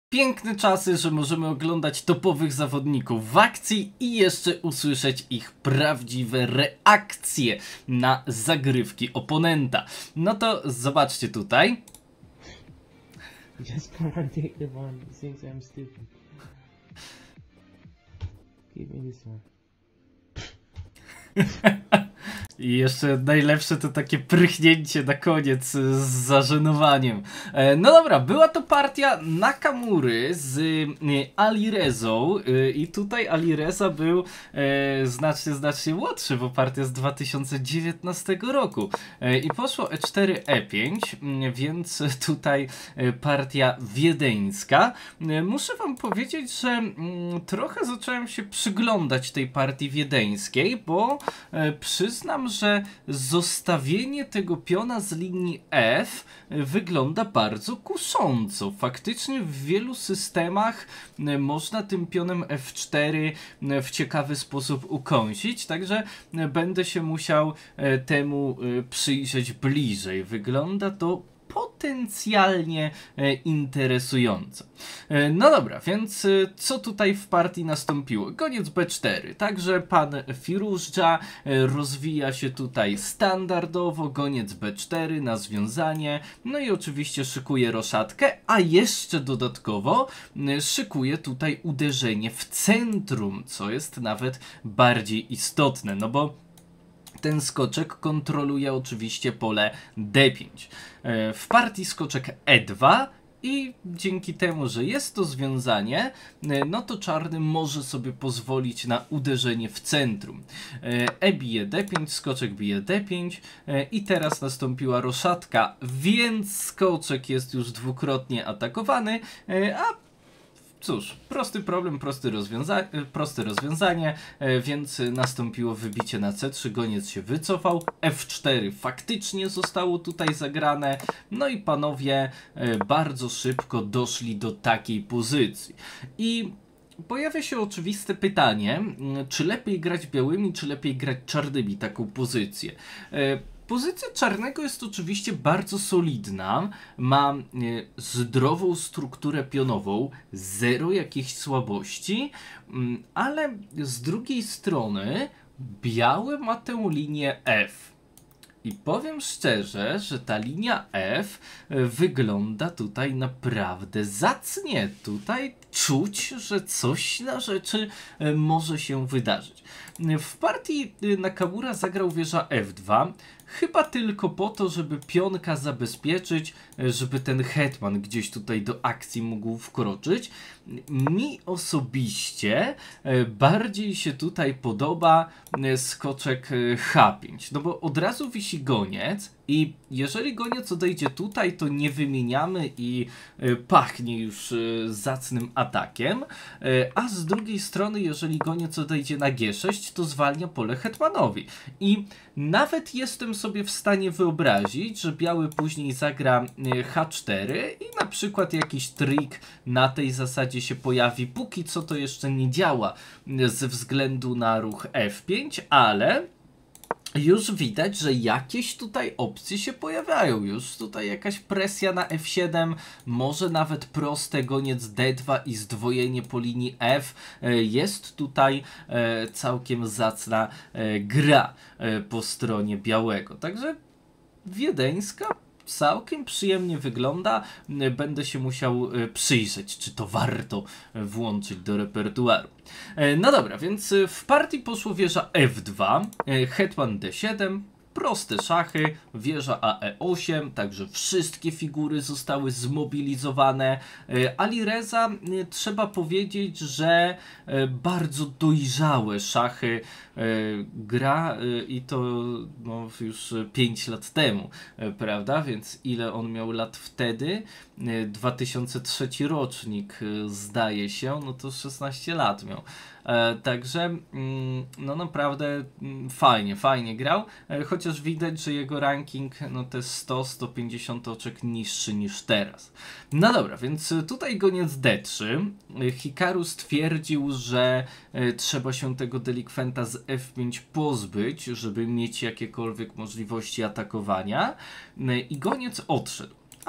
Piękne czasy, że możemy oglądać topowych zawodników w akcji i jeszcze usłyszeć ich prawdziwe reakcje na zagrywki oponenta. No to zobaczcie tutaj. Just can't take the one. He thinks I'm stupid. Give me this one. I jeszcze najlepsze to takie prychnięcie na koniec z zażenowaniem. No dobra, była to partia Nakamury z Alirezą i tutaj Alireza był znacznie młodszy, bo partia z 2019 roku. I poszło E4, E5, więc tutaj partia wiedeńska. Muszę wam powiedzieć, że trochę zacząłem się przyglądać tej partii wiedeńskiej, bo przyznam, że zostawienie tego piona z linii F wygląda bardzo kusząco. Faktycznie w wielu systemach można tym pionem F4 w ciekawy sposób ukąsić, także będę się musiał temu przyjrzeć bliżej. Wygląda to potencjalnie interesująco. No dobra, więc co tutaj w partii nastąpiło? Goniec B4, także pan Firużdża rozwija się tutaj standardowo, goniec B4 na związanie, no i oczywiście szykuje roszadkę, a jeszcze dodatkowo szykuje tutaj uderzenie w centrum, co jest nawet bardziej istotne, no bo ten skoczek kontroluje oczywiście pole D5. W partii skoczek E2 i dzięki temu, że jest to związanie, no to czarny może sobie pozwolić na uderzenie w centrum. E bije D5, skoczek bije D5 i teraz nastąpiła roszadka, więc skoczek jest już dwukrotnie atakowany, a cóż, prosty problem, proste rozwiązanie, więc nastąpiło wybicie na C3, goniec się wycofał, F4 faktycznie zostało tutaj zagrane, no i panowie bardzo szybko doszli do takiej pozycji. I pojawia się oczywiste pytanie, czy lepiej grać białymi, czy lepiej grać czarnymi taką pozycję. Pozycja czarnego jest oczywiście bardzo solidna, ma zdrową strukturę pionową, zero jakichś słabości, ale z drugiej strony biały ma tę linię F. I powiem szczerze, że ta linia F wygląda tutaj naprawdę zacnie. Tutaj czuć, że coś na rzeczy może się wydarzyć. W partii Nakamura zagrał wieża F2. Chyba tylko po to, żeby pionka zabezpieczyć, żeby ten hetman gdzieś tutaj do akcji mógł wkroczyć. Mi osobiście bardziej się tutaj podoba skoczek H5, no bo od razu wisi goniec i jeżeli goniec odejdzie tutaj, to nie wymieniamy i pachnie już zacnym atakiem, a z drugiej strony, jeżeli goniec odejdzie na G6, to zwalnia pole hetmanowi. I nawet jestem sobie w stanie wyobrazić, że biały później zagra H4 i na przykład jakiś trik na tej zasadzie się pojawi. Póki co to jeszcze nie działa ze względu na ruch F5, ale już widać, że jakieś tutaj opcje się pojawiają. Już tutaj jakaś presja na F7, może nawet proste goniec D2 i zdwojenie po linii F. Jest tutaj całkiem zacna gra po stronie białego. Także wiedeńska całkiem przyjemnie wygląda. Będę się musiał przyjrzeć, czy to warto włączyć do repertuaru. No dobra, więc w partii poszło wieża F2, hetman D7, proste szachy, wieża AE8, także wszystkie figury zostały zmobilizowane. Alireza, trzeba powiedzieć, że bardzo dojrzałe szachy gra i to no, już 5 lat temu, prawda? Więc ile on miał lat wtedy? 2003 rocznik zdaje się, no to 16 lat miał. Także no naprawdę fajnie grał, chociaż widać, że jego ranking no te 100-150 oczek niższy niż teraz. No dobra, więc tutaj goniec D3. Hikaru stwierdził, że trzeba się tego delikwenta z F5 pozbyć, żeby mieć jakiekolwiek możliwości atakowania i goniec odszedł. A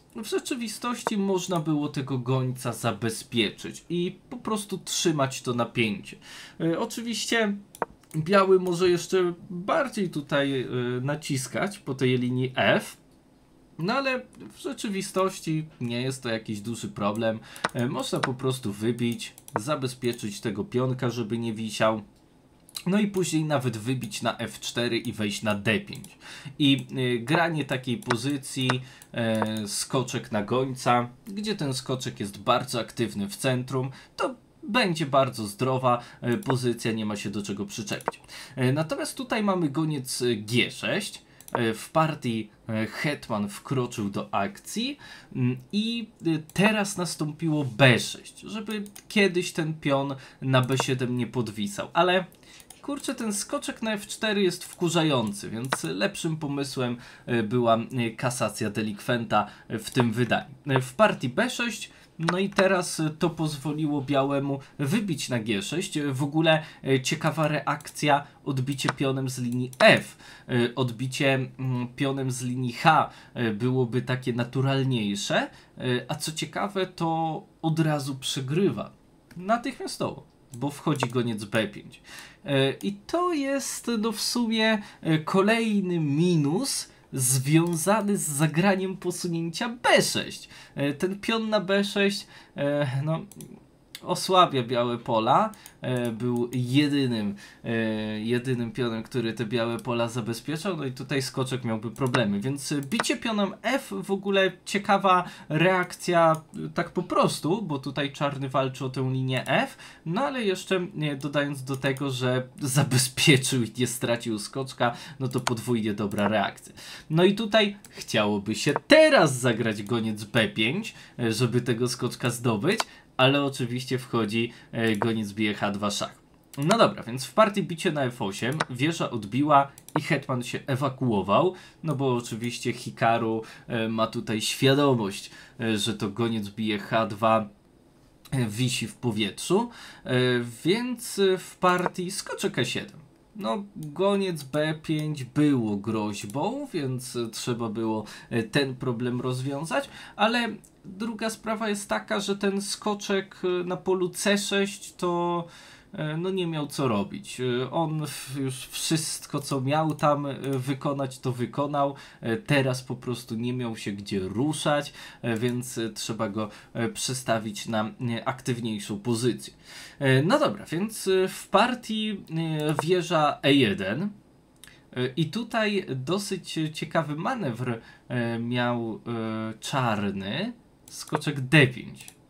w rzeczywistości można było tego gońca zabezpieczyć i po prostu trzymać to napięcie. Oczywiście biały może jeszcze bardziej tutaj naciskać po tej linii F, no ale w rzeczywistości nie jest to jakiś duży problem. Można po prostu wybić, zabezpieczyć tego pionka, żeby nie wisiał. No i później nawet wybić na F4 i wejść na D5. I granie takiej pozycji, skoczek na gońca, gdzie ten skoczek jest bardzo aktywny w centrum, to będzie bardzo zdrowa pozycja, nie ma się do czego przyczepić. Natomiast tutaj mamy goniec G6. W partii hetman wkroczył do akcji i teraz nastąpiło B6, żeby kiedyś ten pion na B7 nie podwisał, ale kurczę, ten skoczek na F4 jest wkurzający, więc lepszym pomysłem była kasacja delikwenta w tym wydaniu. W partii B6, no i teraz to pozwoliło białemu wybić na G6. W ogóle ciekawa reakcja, odbicie pionem z linii F. Odbicie pionem z linii H byłoby takie naturalniejsze, a co ciekawe, to od razu przegrywa. Natychmiastowo, bo wchodzi goniec B5. I to jest no w sumie kolejny minus związany z zagraniem posunięcia B6. Ten pion na B6 no, osłabia białe pola. Był jedynym pionem, który te białe pola zabezpieczał. No i tutaj skoczek miałby problemy. Więc bicie pionem F w ogóle ciekawa reakcja tak po prostu, bo tutaj czarny walczy o tę linię F. No ale jeszcze dodając do tego, że zabezpieczył i nie stracił skoczka, no to podwójnie dobra reakcja. No i tutaj chciałoby się teraz zagrać goniec B5, żeby tego skoczka zdobyć, ale oczywiście wchodzi goniec bije H2 szach. No dobra, więc w partii bicie na F8 wieża odbiła i hetman się ewakuował, no bo oczywiście Hikaru ma tutaj świadomość, że to goniec bije H2 wisi w powietrzu, więc w partii skoczek E7. No, goniec B5 było groźbą, więc trzeba było ten problem rozwiązać, ale druga sprawa jest taka, że ten skoczek na polu C6 to no nie miał co robić. On już wszystko, co miał tam wykonać, to wykonał. Teraz po prostu nie miał się gdzie ruszać, więc trzeba go przestawić na aktywniejszą pozycję. No dobra, więc w partii wieża E1. I tutaj dosyć ciekawy manewr miał czarny. Skoczek D5.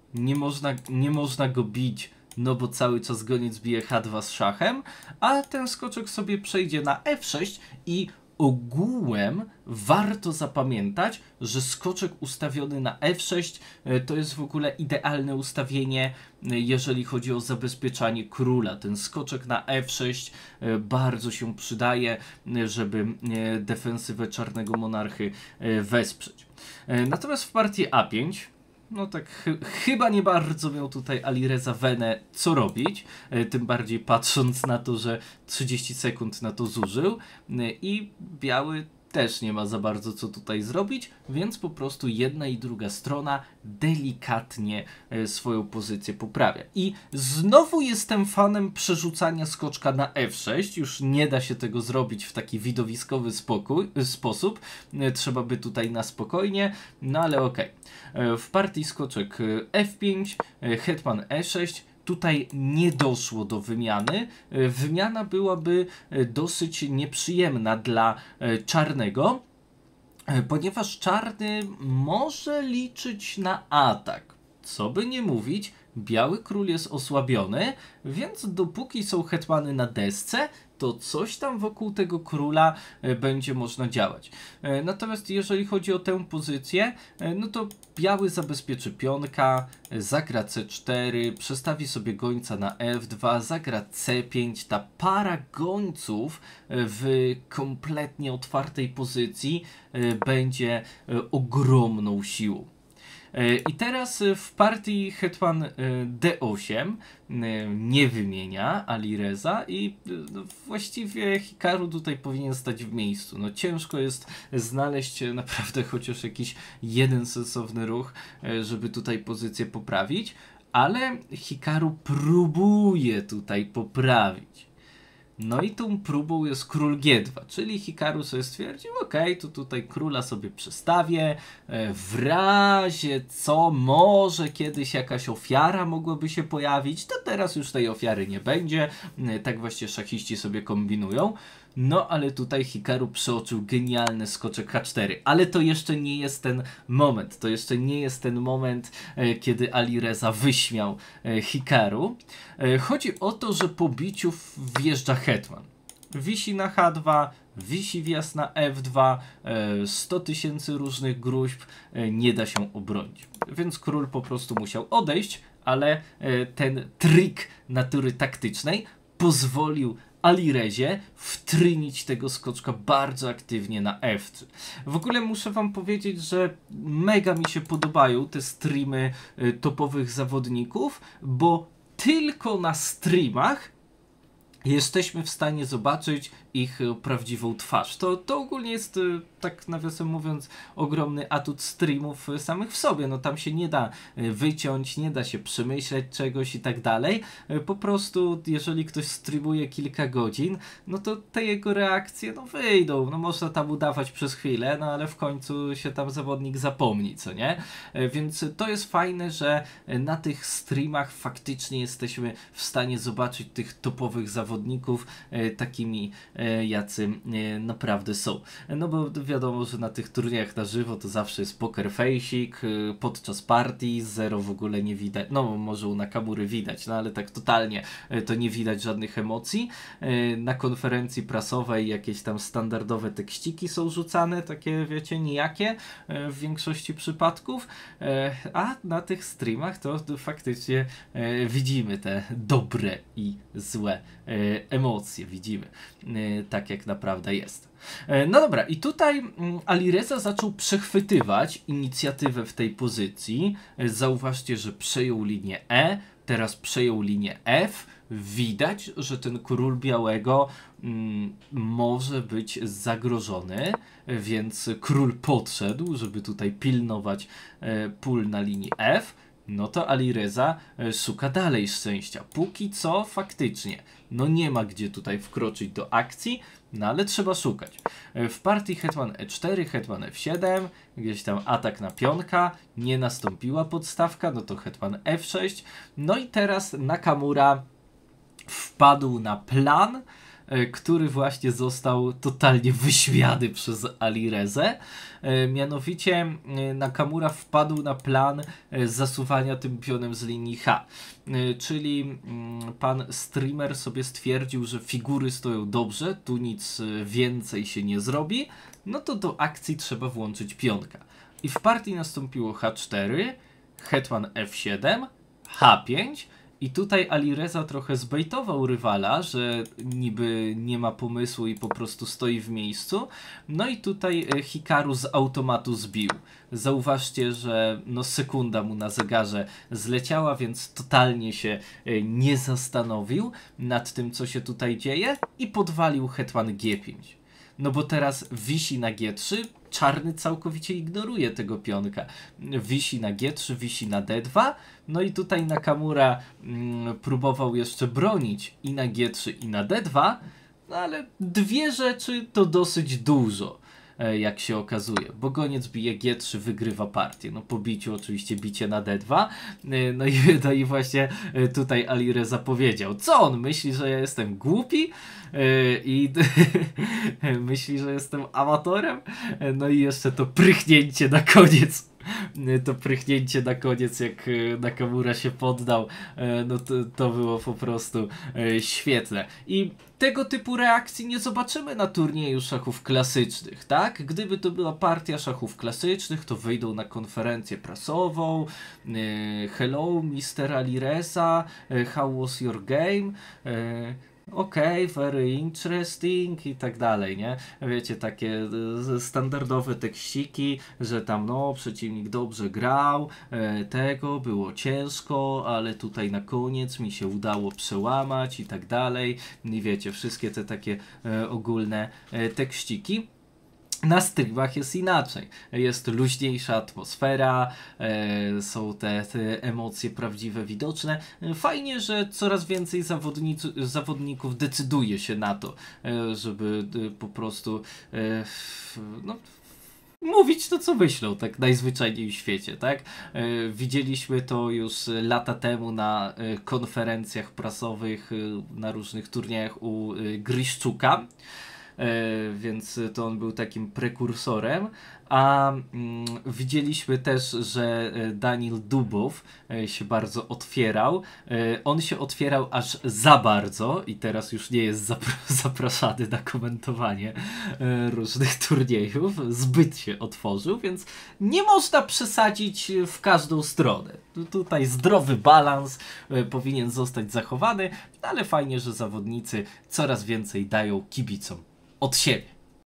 Nie można go bić, no bo cały czas goniec bije H2 z szachem, a ten skoczek sobie przejdzie na F6 i ogółem warto zapamiętać, że skoczek ustawiony na F6 to jest w ogóle idealne ustawienie, jeżeli chodzi o zabezpieczanie króla. Ten skoczek na F6 bardzo się przydaje, żeby defensywę czarnego monarchy wesprzeć. Natomiast w partii A5 no tak chyba nie bardzo miał tutaj Alireza Vene co robić, tym bardziej patrząc na to, że 30 sekund na to zużył i biały też nie ma za bardzo co tutaj zrobić, więc po prostu jedna i druga strona delikatnie swoją pozycję poprawia. I znowu jestem fanem przerzucania skoczka na F6, już nie da się tego zrobić w taki widowiskowy sposób, trzeba by tutaj na spokojnie, no ale okej. W partii skoczek F5, hetman E6, tutaj nie doszło do wymiany. Wymiana byłaby dosyć nieprzyjemna dla czarnego, ponieważ czarny może liczyć na atak. Co by nie mówić, biały król jest osłabiony, więc dopóki są hetmany na desce, to coś tam wokół tego króla będzie można działać. Natomiast jeżeli chodzi o tę pozycję, no to biały zabezpieczy pionka, zagra C4, przestawi sobie gońca na F2, zagra C5. Ta para gońców w kompletnie otwartej pozycji będzie ogromną siłą. I teraz w partii hetman D8 nie wymienia Alireza i właściwie Hikaru tutaj powinien stać w miejscu. No ciężko jest znaleźć naprawdę chociaż jakiś jeden sensowny ruch, żeby tutaj pozycję poprawić, ale Hikaru próbuje tutaj poprawić. No i tą próbą jest król G2, czyli Hikaru sobie stwierdził, okej, to tutaj króla sobie przestawię, w razie co może kiedyś jakaś ofiara mogłaby się pojawić, to teraz już tej ofiary nie będzie, tak właśnie szachiści sobie kombinują. No ale tutaj Hikaru przeoczył genialny skoczek H4, ale to jeszcze nie jest ten moment, to jeszcze nie jest ten moment, kiedy Alireza wyśmiał Hikaru. Chodzi o to, że po biciu wjeżdża hetman. Wisi na H2, wisi wjazd na F2, 100 000 różnych gruźb, nie da się obronić. Więc król po prostu musiał odejść, ale ten trik natury taktycznej pozwolił Alirezie wtrynić tego skoczka bardzo aktywnie na F3. W ogóle muszę wam powiedzieć, że mega mi się podobają te streamy topowych zawodników, bo tylko na streamach jesteśmy w stanie zobaczyć ich prawdziwą twarz. To ogólnie jest, tak nawiasem mówiąc, ogromny atut streamów samych w sobie. No tam się nie da wyciąć, nie da się przemyśleć czegoś i tak dalej. Po prostu, jeżeli ktoś streamuje kilka godzin, no to te jego reakcje no wyjdą. No można tam udawać przez chwilę, no ale w końcu się tam zawodnik zapomni, co nie? Więc to jest fajne, że na tych streamach faktycznie jesteśmy w stanie zobaczyć tych topowych zawodników takimi jacy naprawdę są. No bo wiadomo, że na tych turniejach na żywo to zawsze jest poker face'ik, podczas partii zero w ogóle nie widać, no może u Nakamury widać, no ale tak totalnie to nie widać żadnych emocji. Na konferencji prasowej jakieś tam standardowe tekściki są rzucane, takie wiecie, nijakie w większości przypadków, a na tych streamach to faktycznie widzimy te dobre i złe emocje, widzimy tak jak naprawdę jest. No dobra, i tutaj Alireza zaczął przechwytywać inicjatywę w tej pozycji. Zauważcie, że przejął linię E, teraz przejął linię F. Widać, że ten król białego może być zagrożony, więc król podszedł, żeby tutaj pilnować pól na linii F. No to Alireza szuka dalej szczęścia. Póki co faktycznie, no nie ma gdzie tutaj wkroczyć do akcji, no ale trzeba szukać. W partii hetman E4, hetman F7, gdzieś tam atak na pionka, nie nastąpiła podstawka, no to hetman F6. No i teraz Nakamura wpadł na plan, który właśnie został totalnie wyśmiany przez Alirezę. Mianowicie Nakamura wpadł na plan zasuwania tym pionem z linii H. Czyli pan streamer sobie stwierdził, że figury stoją dobrze, tu nic więcej się nie zrobi, no to do akcji trzeba włączyć pionka. I w partii nastąpiło H4, hetman F7, H5, i tutaj Alireza trochę zbejtował rywala, że niby nie ma pomysłu i po prostu stoi w miejscu. No i tutaj Hikaru z automatu zbił. Zauważcie, że no sekunda mu na zegarze zleciała, więc totalnie się nie zastanowił nad tym, co się tutaj dzieje i podwalił hetman G5. No bo teraz wisi na G3, czarny całkowicie ignoruje tego pionka. Wisi na G3, wisi na D2, no i tutaj Nakamura próbował jeszcze bronić i na G3 i na D2, no ale dwie rzeczy to dosyć dużo, jak się okazuje, bo goniec bije G3, wygrywa partię. No po biciu oczywiście bicie na D2, no i właśnie tutaj Alireza powiedział, co on myśli, że ja jestem głupi i myśli, że jestem amatorem, no i jeszcze to prychnięcie na koniec. To prychnięcie na koniec, jak Nakamura się poddał, no to było po prostu świetne. I tego typu reakcji nie zobaczymy na turnieju szachów klasycznych, tak? Gdyby to była partia szachów klasycznych, to wyjdą na konferencję prasową, hello Mr. Alireza, how was your game? okej, very interesting i tak dalej, nie? Wiecie, takie standardowe tekściki, że tam no, przeciwnik dobrze grał, tego było ciężko, ale tutaj na koniec mi się udało przełamać i tak dalej. I wiecie, wszystkie te takie ogólne tekściki. Na streamach jest inaczej. Jest luźniejsza atmosfera, są te emocje prawdziwe widoczne. Fajnie, że coraz więcej zawodników decyduje się na to, żeby po prostu no, mówić to, co myślą, tak najzwyczajniej w świecie, tak? Widzieliśmy to już lata temu na konferencjach prasowych, na różnych turniejach u Gryszczuka. Więc to on był takim prekursorem, a widzieliśmy też, że Daniel Dubow się bardzo otwierał. On się otwierał aż za bardzo i teraz już nie jest zapraszany na komentowanie różnych turniejów. Zbyt się otworzył, więc nie można przesadzić w każdą stronę. Tutaj zdrowy balans powinien zostać zachowany, ale fajnie, że zawodnicy coraz więcej dają kibicom od siebie.